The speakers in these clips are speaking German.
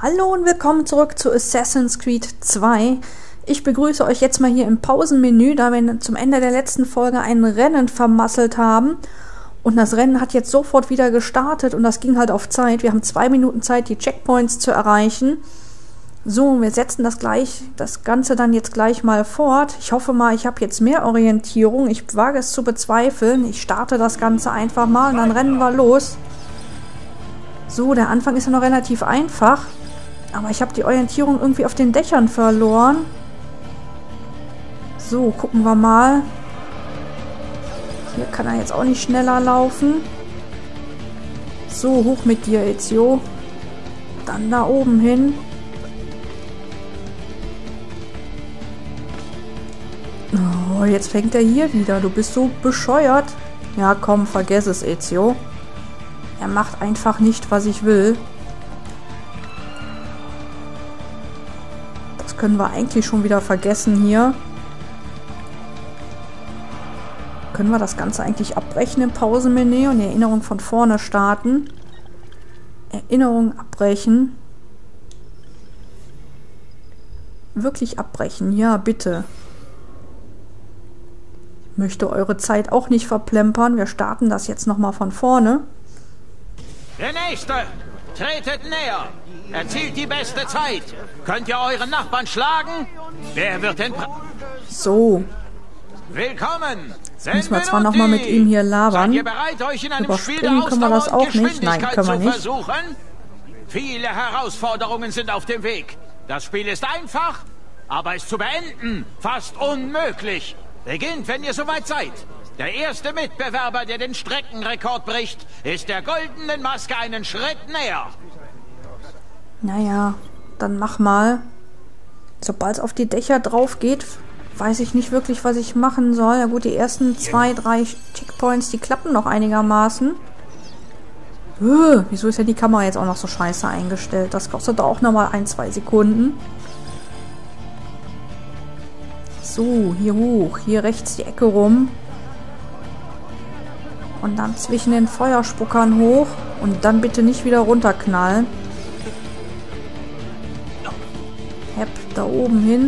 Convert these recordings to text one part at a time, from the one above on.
Hallo und willkommen zurück zu Assassin's Creed 2. Ich begrüße euch jetzt mal hier im Pausenmenü, da wir zum Ende der letzten Folge ein Rennen vermasselt haben. Und das Rennen hat jetzt sofort wieder gestartet und das ging halt auf Zeit. Wir haben 2 Minuten Zeit, die Checkpoints zu erreichen. So, wir setzen das Ganze dann jetzt gleich mal fort. Ich hoffe mal, ich habe jetzt mehr Orientierung. Ich wage es zu bezweifeln. Ich starte das Ganze einfach mal und dann rennen wir los. So, der Anfang ist ja noch relativ einfach. Aber ich habe die Orientierung irgendwie auf den Dächern verloren. So, gucken wir mal. Hier kann er jetzt auch nicht schneller laufen. So, hoch mit dir, Ezio. Dann da oben hin. Oh, jetzt fängt er hier wieder. Du bist so bescheuert. Ja, komm, vergiss es, Ezio. Er macht einfach nicht, was ich will. Das können wir eigentlich schon wieder vergessen hier. Können wir das Ganze eigentlich abbrechen im Pausenmenü und die Erinnerung von vorne starten? Erinnerung abbrechen. Wirklich abbrechen, ja, bitte. Ich möchte eure Zeit auch nicht verplempern. Wir starten das jetzt nochmal von vorne. Der Nächste! Tretet näher! Erzielt die beste Zeit! Könnt ihr euren Nachbarn schlagen? Wer wird den... So. Willkommen! Müssen wir zwar nochmal mit ihm hier labern. Seid ihr bereit, euch in einem Spiel der Überspringen können wir das Ausdauer und auch nicht. Nein, Geschwindigkeit können wir zu nicht. versuchen? Viele Herausforderungen sind auf dem Weg. Das Spiel ist einfach, aber es zu beenden fast unmöglich. Beginnt, wenn ihr soweit seid. Der erste Mitbewerber, der den Streckenrekord bricht, ist der goldenen Maske einen Schritt näher. Naja, dann mach mal. Sobald es auf die Dächer drauf geht, weiß ich nicht wirklich, was ich machen soll. Ja gut, die ersten 2, 3 Checkpoints, die klappen noch einigermaßen. Wieso ist ja die Kamera jetzt auch noch so scheiße eingestellt? Das kostet auch nochmal 1, 2 Sekunden. So, hier hoch, hier rechts die Ecke rum. Und dann zwischen den Feuerspuckern hoch. Und dann bitte nicht wieder runterknallen. Hepp, da oben hin.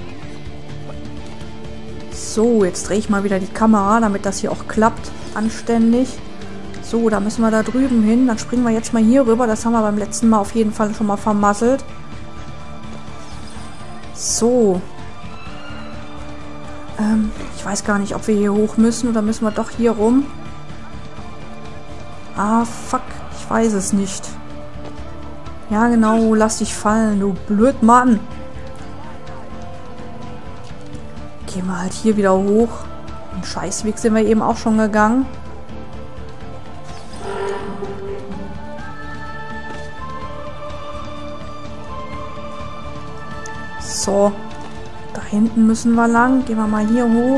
So, jetzt drehe ich mal wieder die Kamera, damit das hier auch klappt. Anständig. So, da müssen wir da drüben hin. Dann springen wir jetzt mal hier rüber. Das haben wir beim letzten Mal auf jeden Fall schon mal vermasselt. So. Ich weiß gar nicht, ob wir hier hoch müssen oder müssen wir doch hier rum. Ah, fuck. Ich weiß es nicht. Ja, genau. Lass dich fallen, du Blödmann. Gehen wir halt hier wieder hoch. Den Scheißweg sind wir eben auch schon gegangen. So. Da hinten müssen wir lang. Gehen wir mal hier hoch.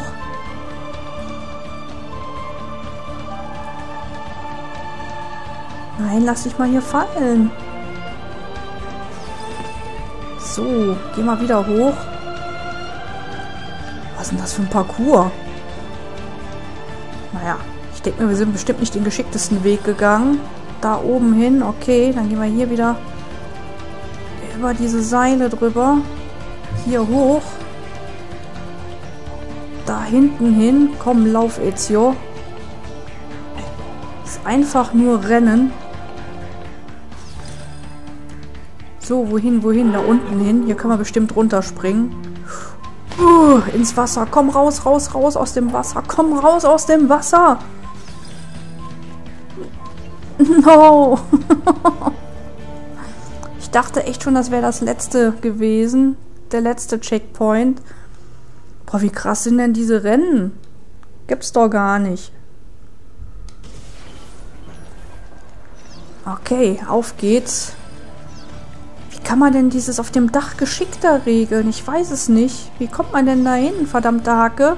Nein, lass dich mal hier fallen. So, geh mal wieder hoch. Was ist denn das für ein Parcours? Naja, ich denke mir, wir sind bestimmt nicht den geschicktesten Weg gegangen. Da oben hin, okay, dann gehen wir hier wieder über diese Seile drüber. Hier hoch. Da hinten hin. Komm, lauf, Ezio. Ist einfach nur rennen. So, wohin, wohin? Da unten hin. Hier können wir bestimmt runterspringen. Ins Wasser. Komm raus, raus, raus aus dem Wasser. Komm raus aus dem Wasser. No. Ich dachte echt schon, das wäre das letzte gewesen. Der letzte Checkpoint. Boah, wie krass sind denn diese Rennen? Gibt's doch gar nicht. Okay, auf geht's. Wie kann man denn dieses auf dem Dach geschickter regeln? Ich weiß es nicht. Wie kommt man denn da hin, verdammte Hacke?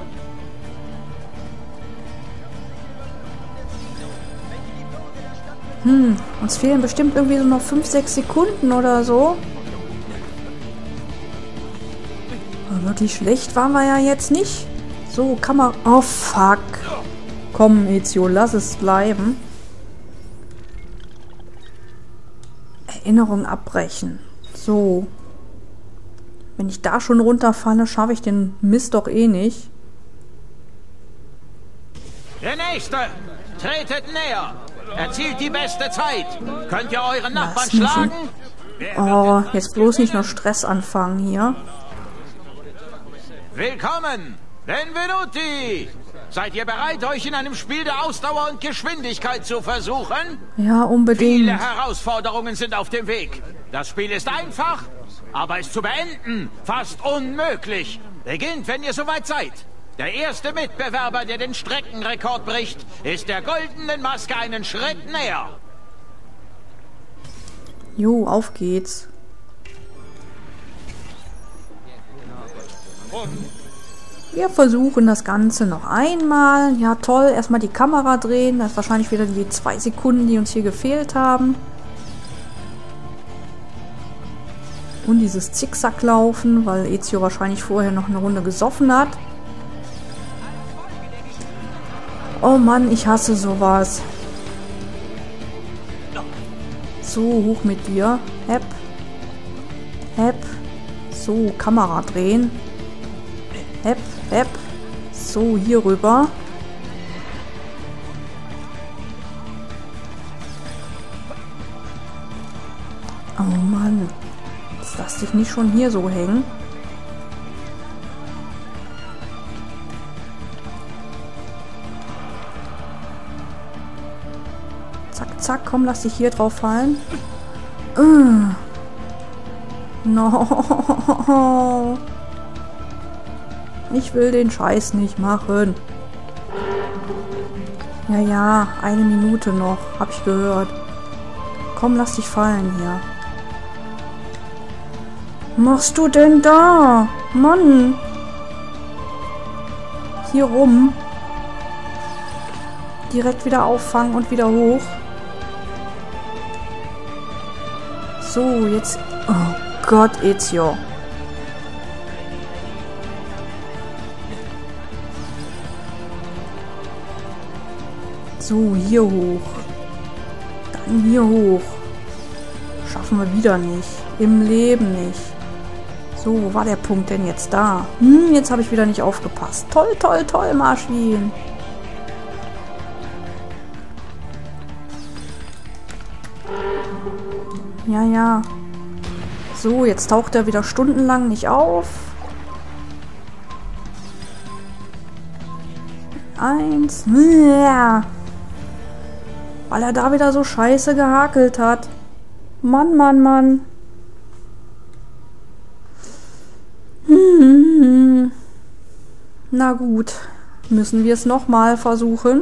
Uns fehlen bestimmt irgendwie so noch 5, 6 Sekunden oder so. Aber wirklich schlecht waren wir ja jetzt nicht. So, kann man... Oh, fuck. Komm, Ezio, lass es bleiben. Erinnerung abbrechen. So. Wenn ich da schon runterfalle, schaffe ich den Mist doch eh nicht. Der Nächste! Tretet näher! Erzielt die beste Zeit! Könnt ihr euren Nachbarn schlagen? Oh, jetzt bloß nicht noch Stress anfangen hier. Willkommen! Benvenuti! Seid ihr bereit, euch in einem Spiel der Ausdauer und Geschwindigkeit zu versuchen? Ja, unbedingt. Viele Herausforderungen sind auf dem Weg. Das Spiel ist einfach, aber es zu beenden fast unmöglich. Beginnt, wenn ihr soweit seid. Der erste Mitbewerber, der den Streckenrekord bricht, ist der goldenen Maske einen Schritt näher. Jo, auf geht's. Wir versuchen das Ganze noch einmal. Ja, toll. Erstmal die Kamera drehen. Das ist wahrscheinlich wieder die 2 Sekunden, die uns hier gefehlt haben. Und dieses Zickzack laufen, weil Ezio wahrscheinlich vorher noch eine Runde gesoffen hat. Oh Mann, ich hasse sowas. So, hoch mit dir. Hepp. Hepp. So, Kamera drehen. Hepp, hepp. So, hier rüber. Oh Mann. Jetzt lass dich nicht schon hier so hängen. Zack, zack. Komm, lass dich hier drauf fallen. No. Ich will den Scheiß nicht machen. Ja, ja, 1 Minute noch. Hab ich gehört. Komm, lass dich fallen hier. Machst du denn da? Mann. Hier rum. Direkt wieder auffangen und wieder hoch. So, jetzt... Oh Gott, Ezio. So, hier hoch. Dann hier hoch. Schaffen wir wieder nicht. Im Leben nicht. So, wo war der Punkt denn jetzt da? Jetzt habe ich wieder nicht aufgepasst. Toll, toll, toll, Marschwien. Ja, ja. So, jetzt taucht er wieder stundenlang nicht auf. 1. Ja. Weil er da wieder so scheiße gehakelt hat. Mann, Mann, Mann. Na gut. Müssen wir es nochmal versuchen?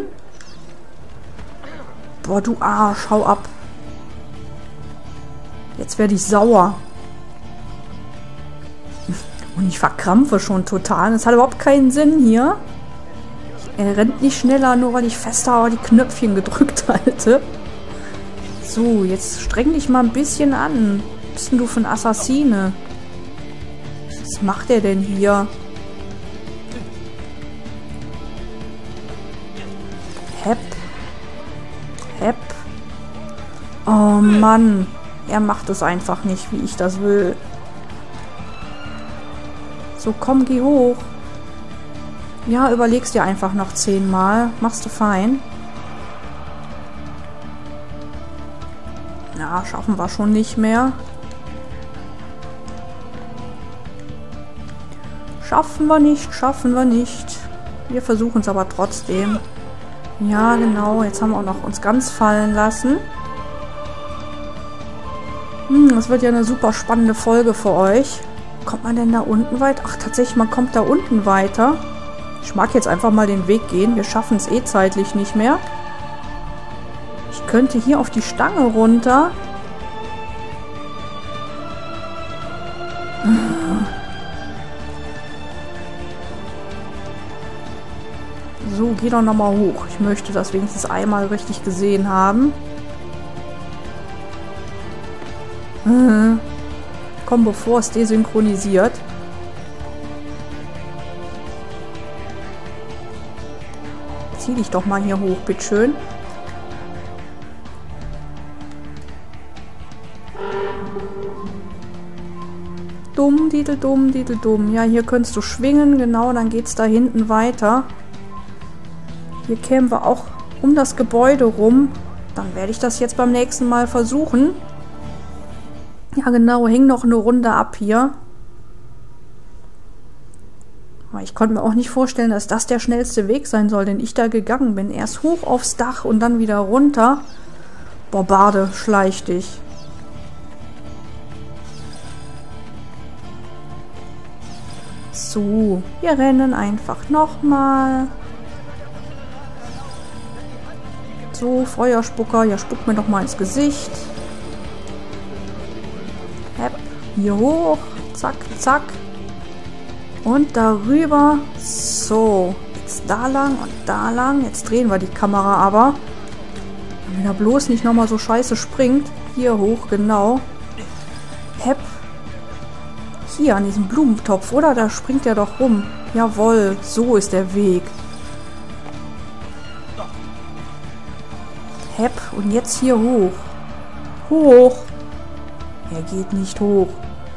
Boah, du Arsch, hau ab. Jetzt werde ich sauer. Und ich verkrampfe schon total. Das hat überhaupt keinen Sinn hier. Er rennt nicht schneller, nur weil ich fester die Knöpfchen gedrückt halte. So, jetzt streng dich mal ein bisschen an. Was bist denn du für ein Assassine? Was macht er denn hier? Hepp. Hepp. Oh Mann. Er macht es einfach nicht, wie ich das will. So, komm, geh hoch. Ja, überlegst dir einfach noch 10-mal. Machst du fein. Ja, schaffen wir schon nicht mehr. Schaffen wir nicht, schaffen wir nicht. Wir versuchen es aber trotzdem. Ja, genau. Jetzt haben wir auch noch uns ganz fallen lassen. Das wird ja eine super spannende Folge für euch. Kommt man denn da unten weiter? Ach, tatsächlich, man kommt da unten weiter. Ich mag jetzt einfach mal den Weg gehen. Wir schaffen es eh zeitlich nicht mehr. Ich könnte hier auf die Stange runter. So, geh doch nochmal hoch. Ich möchte das wenigstens einmal richtig gesehen haben. Komm, bevor es desynchronisiert. Zieh dich doch mal hier hoch, bitteschön. Diddle-dumm, diddle-dumm, diddle-dumm. Ja, hier könntest du schwingen. Genau, dann geht's da hinten weiter. Hier kämen wir auch um das Gebäude rum. Dann werde ich das jetzt beim nächsten Mal versuchen. Ja, genau. Häng noch eine Runde ab hier. Aber ich konnte mir auch nicht vorstellen, dass das der schnellste Weg sein soll, den ich da gegangen bin. Erst hoch aufs Dach und dann wieder runter. Boah, Bade, schleich dich. So, wir rennen einfach nochmal. So, Feuerspucker, ja, spuck mir doch mal ins Gesicht. Hepp, hier hoch. Zack, zack. Und darüber. So, jetzt da lang und da lang. Jetzt drehen wir die Kamera aber. Wenn er bloß nicht nochmal so scheiße springt. Hier hoch, genau. Hepp. Hier an diesem Blumentopf, oder? Da springt er doch rum. Jawohl, so ist der Weg. Hepp, und jetzt hier hoch. Hoch. Er geht nicht hoch.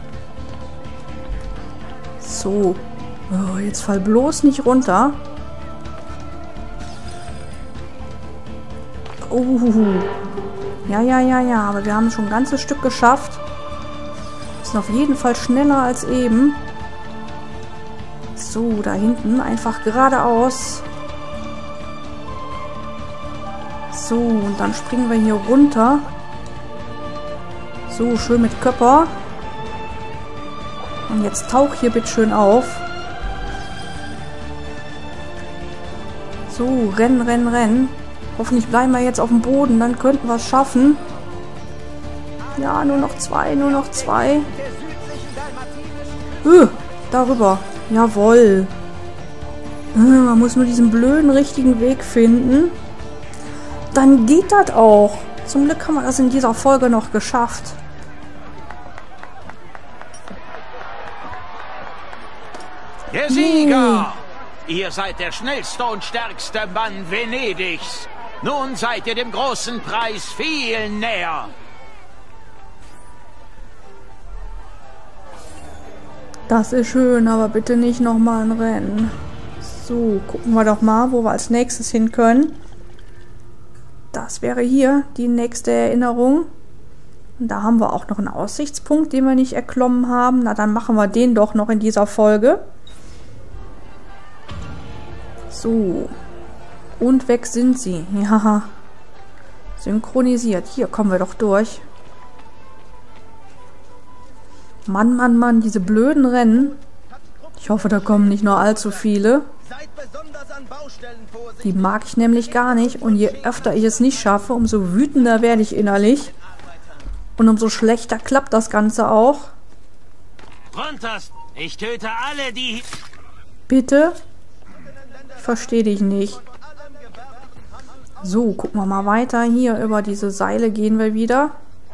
So. Oh, jetzt fall bloß nicht runter. Ja, ja, ja, ja. Aber wir haben schon ein ganzes Stück geschafft. Sind auf jeden Fall schneller als eben. So, da hinten. Einfach geradeaus. So, und dann springen wir hier runter. So, schön mit Köpper. Und jetzt tauch hier bitte schön auf. So, rennen, rennen, rennen. Hoffentlich bleiben wir jetzt auf dem Boden, dann könnten wir es schaffen. Ja, nur noch zwei, nur noch zwei. Darüber. Jawohl. Man muss nur diesen blöden, richtigen Weg finden. Dann geht das auch. Zum Glück haben wir das in dieser Folge noch geschafft. Der Sieger! Ihr seid der schnellste und stärkste Mann Venedigs. Nun seid ihr dem großen Preis viel näher. Das ist schön, aber bitte nicht nochmal ein Rennen. So, gucken wir doch mal, wo wir als nächstes hin können. Das wäre hier die nächste Erinnerung. Und da haben wir auch noch einen Aussichtspunkt, den wir nicht erklommen haben. Na, dann machen wir den doch noch in dieser Folge. So. Und weg sind sie. Ja. Synchronisiert. Hier kommen wir doch durch. Mann, Mann, Mann, diese blöden Rennen. Ich hoffe, da kommen nicht nur allzu viele. Die mag ich nämlich gar nicht. Und je öfter ich es nicht schaffe, umso wütender werde ich innerlich. Und umso schlechter klappt das Ganze auch. Runterst! Ich töte alle, die... Bitte? Ich verstehe dich nicht. So, gucken wir mal weiter. Hier über diese Seile gehen wir wieder.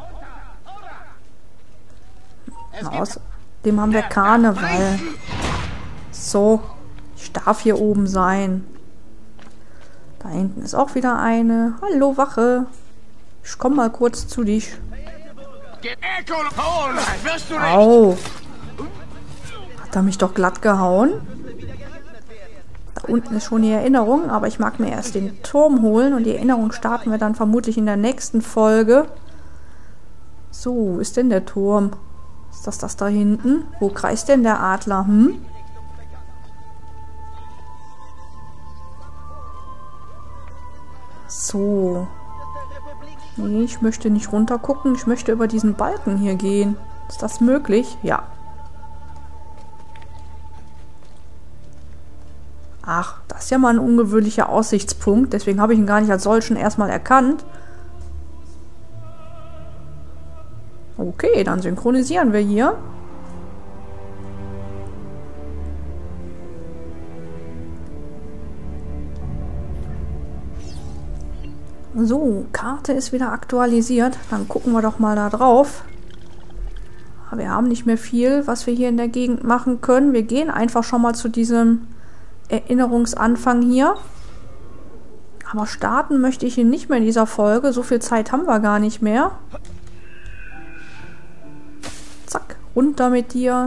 Außerdem haben wir Karneval. So, ich darf hier oben sein. Da hinten ist auch wieder eine. Hallo, Wache. Ich komme mal kurz zu dich. Au. Hat er mich doch glatt gehauen? Da unten ist schon die Erinnerung, aber ich mag mir erst den Turm holen und die Erinnerung starten wir dann vermutlich in der nächsten Folge. So, wo ist denn der Turm? Ist das da hinten? Wo kreist denn der Adler? So. Nee, ich möchte nicht runter gucken. Ich möchte über diesen Balken hier gehen. Ist das möglich? Ja. Ach, das ist ja mal ein ungewöhnlicher Aussichtspunkt. Deswegen habe ich ihn gar nicht als solchen erstmal erkannt. Okay, dann synchronisieren wir hier. So, Karte ist wieder aktualisiert. Dann gucken wir doch mal da drauf. Aber wir haben nicht mehr viel, was wir hier in der Gegend machen können. Wir gehen einfach schon mal zu diesem Erinnerungsanfang hier. Aber starten möchte ich ihn nicht mehr in dieser Folge. So viel Zeit haben wir gar nicht mehr. Zack, Runter mit dir.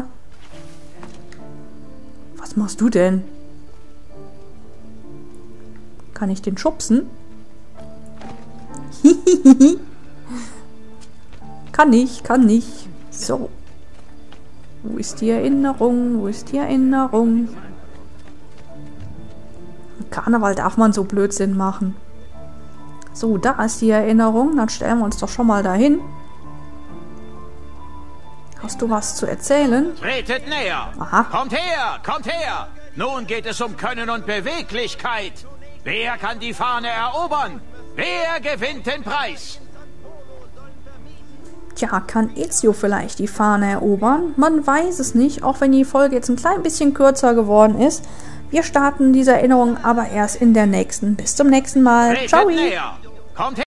Was machst du denn? Kann ich den schubsen? Kann nicht. So. Wo ist die Erinnerung? Wo ist die Erinnerung? Im Karneval darf man so Blödsinn machen. So, da ist die Erinnerung. Dann stellen wir uns doch schon mal dahin. Hast du was zu erzählen? Tretet näher! Aha. Kommt her! Nun geht es um Können und Beweglichkeit. Wer kann die Fahne erobern? Wer gewinnt den Preis? Tja, kann Ezio vielleicht die Fahne erobern? Man weiß es nicht, auch wenn die Folge jetzt ein klein bisschen kürzer geworden ist. Wir starten diese Erinnerung aber erst in der nächsten. Bis zum nächsten Mal. Tretet Ciao! näher! Kommt her!